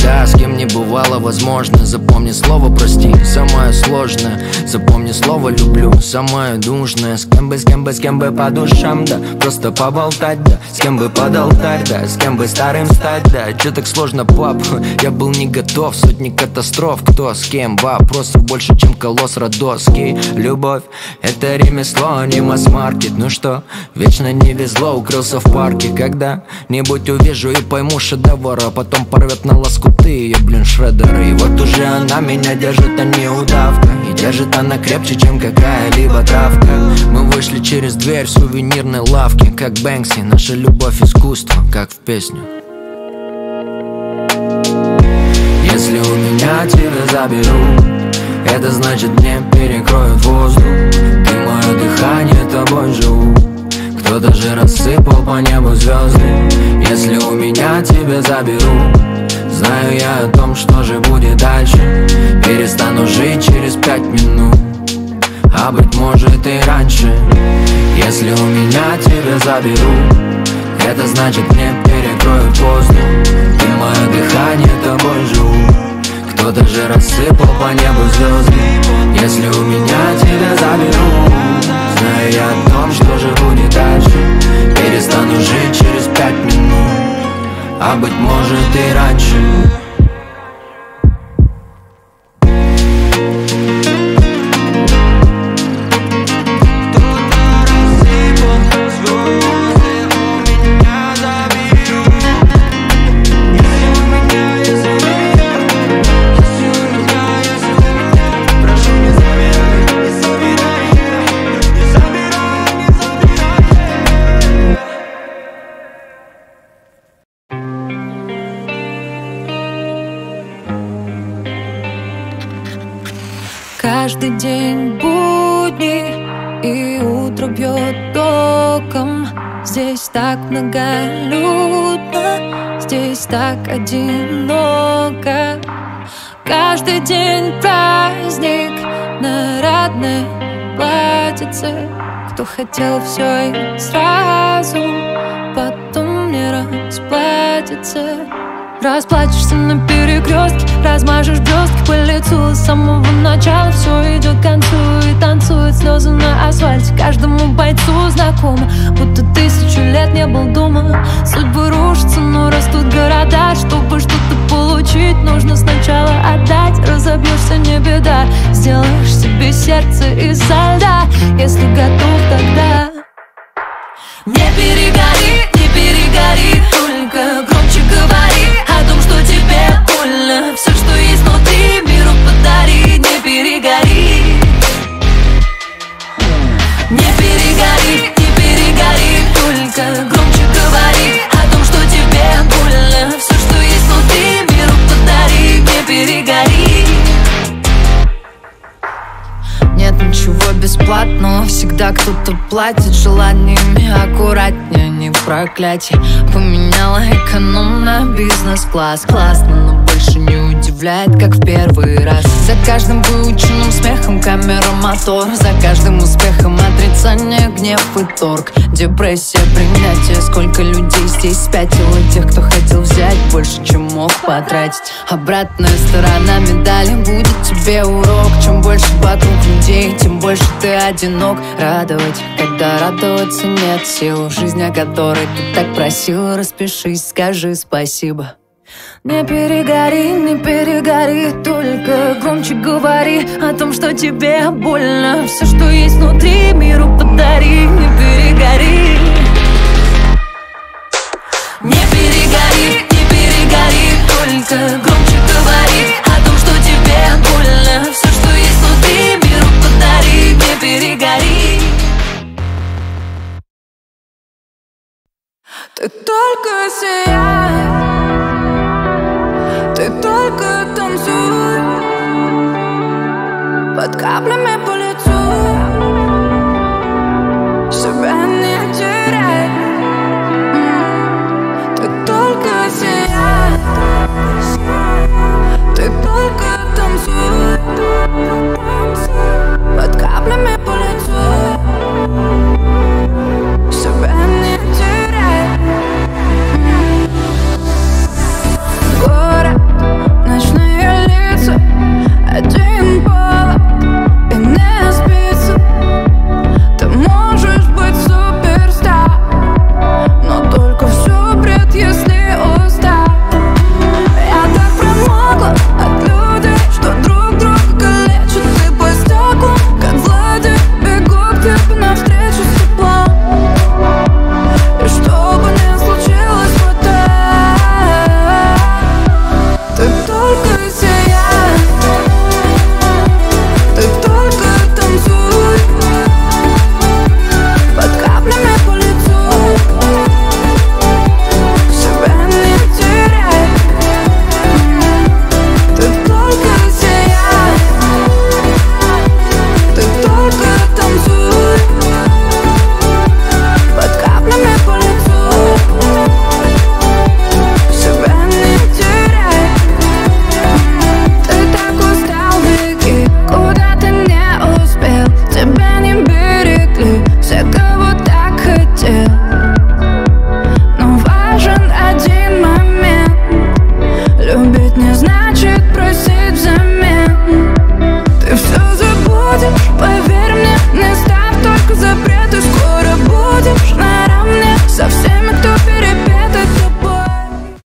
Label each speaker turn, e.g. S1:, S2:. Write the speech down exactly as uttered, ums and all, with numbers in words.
S1: никогда с кем не бывало возможно. Запомни слово прости, самое сложное. Запомни слово люблю, самое нужное. С кем бы, с кем бы, с кем бы по душам, да. Просто поболтать, да. С кем бы под алтарь, да. С кем бы старым стать, да. Чё так сложно, пап? Я был не готов, сотни катастроф. Кто с кем? Вопросов больше, чем колосс Родосский. Любовь — это ремесло, а не масс-маркет. Ну что, вечно не везло, укрылся в парке. Когда-нибудь увижу и пойму шедевр, а потом порвет на лоскуты ее, блин, шредеры. И вот уже она меня держит, а не удавка. И держит она крепче, чем какая-либо травка. Мы вышли через дверь в сувенирной лавке, как Бэнкси, наша любовь искусство, как в песню. Если у меня тебя заберут, это значит мне перекроют воздух. Ты мое дыхание, тобой живу. Кто даже рассыпал по небу звезды. Если у меня тебя заберут, знаю я о том, что же будет дальше. Перестану жить через пять минут, а быть может и раньше. Если у меня тебя заберут, это значит мне перекроют воздух. Ты мое дыхание, тобой живу. Кто даже рассыпал по небу звезды. Если у меня тебя заберут, знаю я о том, что же будет дальше. Перестану жить через пять минут, а быть может и раньше.
S2: Каждый день будни, и утро бьет током. Здесь так многолюдно, здесь так одиноко. Каждый день праздник, нарядное платьице. Кто хотел все и сразу, потом не расплатится. Расплачешься на перекрестке, размажешь блестки по лицу. С самого начала все идет к концу, и танцуют слезы на асфальте. Каждому бойцу знакомо, будто тысячу лет не был дома. Судьбы рушатся, но растут города. Чтобы что-то получить, нужно сначала отдать. Разобьешься, не беда, сделаешь себе сердце из льда. Если готов, тогда не перегори, не перегори, только громче говори о том, что тебе больно. Все, что есть внутри, миру подари. Не перегори, не перегори, не перегори, только громче говори о том, что тебе больно. Все, что есть внутри, миру подари. Не перегори. Нет ничего бесплатного, всегда кто-то платит желаниями. Аккуратнее, не проклятие. Поменяла эконом на бизнес-класс. Классно, но больше не удивляет, как в первый раз. За каждым выученным смехом камера, мотор. За каждым успехом отрицание, гнев и торг. Депрессия, принятие. Сколько людей здесь спятило. Тех, кто хотел взять больше, чем мог потратить. Обратная сторона медали будет тебе урок. Чем больше вокруг людей, тем больше ты одинок. Радовать, когда радоваться нет сил. Жизнь, о которой ты так просил, распишись, скажи спасибо. Не перегори, не перегори, только громче говори о том, что тебе больно. Все, что есть внутри, миру подари. Не перегори, не перегори, не перегори, только громче говори о том, что тебе больно. Все, что есть внутри, миру подари. Не перегори. Ты только сияй.